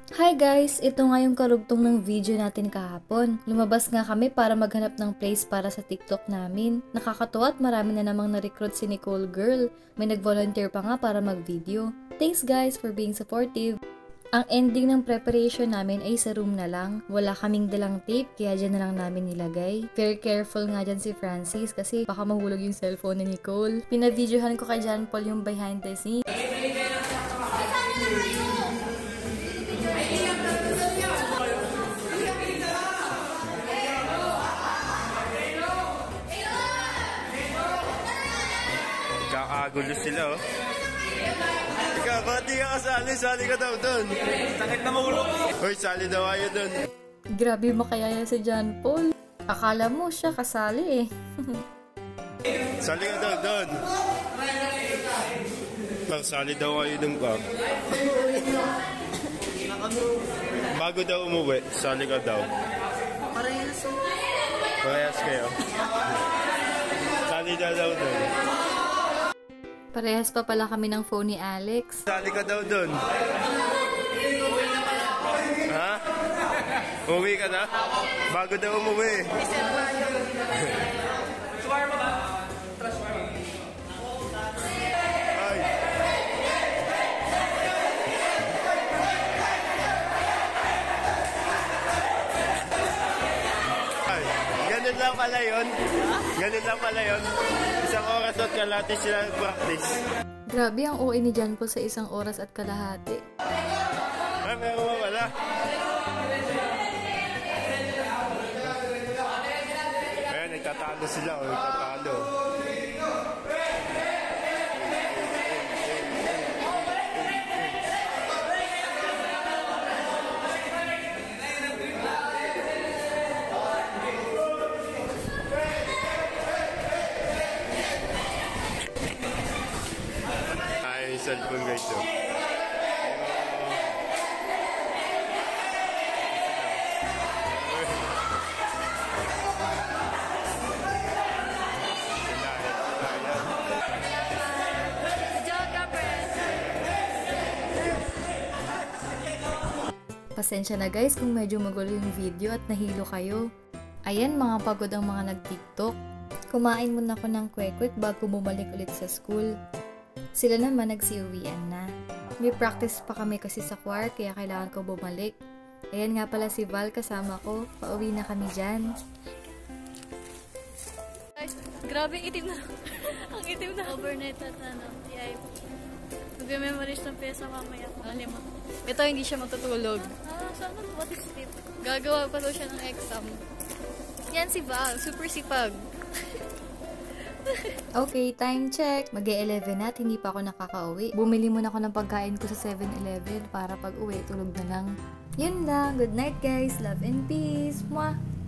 Hi guys! Ito nga yung karugtong ng video natin kahapon. Lumabas nga kami para maghanap ng place para sa TikTok namin. Nakakatuwa at marami na namang na-recruit si Nicole Girl. May nag-volunteer pa nga para mag-video. Thanks guys for being supportive! Ang ending ng preparation namin ay sa room na lang. Wala kaming dalang tape, kaya dyan na lang namin nilagay. Very careful nga dyan si Francis kasi baka mahulog yung cellphone ni Nicole. Pinavideohan ko kay John Paul yung behind the scenes. Kakagulo sila, oh. Ikaw, ba't di ka kasali? Sali ka daw doon. Sakit na magulo. Uy, sali daw kayo doon. Grabe makayaya si John Paul. Akala mo siya kasali eh. Sali ka daw doon. Sali daw kayo doon ka. Bago daw umuwi, sali ka daw. Parehas kayo. Sali daw doon. Parehas pa pala kami ng phone ni Alex. Sali ka daw doon. Ha? Umuwi ka na? Bago daw umuwi. Ay. Ay. Ganun lang pala yun. Ganun lang pala yun. Isang oras at kalahati sila practice. Grabe ang OA ni John Paul sa isang oras at kalahati. Ay, meron mo wala. Ayan, nagtatalo sila. O, nagtatalo. Cellphone guys, oh. Pasensya na guys kung medyo magulo yung video at nahilo kayo. Ayan, mga pagod ang mga nag-TikTok. Kumain muna ako ng kwek-kwek bago bumalik ulit sa school. Sila naman nagsiuwian na. May practice pa kami kasi sa choir kaya kailangan ko bumalik. Ayan nga pala si Val kasama ko. Pauwi na kami dyan. Guys, grabe itim na. Ang itim na. Overnight at TI. Mag-memorize ng pyesa mamaya. Lima. Ito hindi siya matutulog. Sana what is it? Gagawa pa daw siya ng exam. Yan si Val. Super sipag. Okay, time check. Mag-11 na at hindi pa ako nakakauwi. Bumili muna ako ng pagkain ko sa 7-Eleven para pag uwi, tulog na lang. Yun lang. Good night guys. Love and peace. Mwah!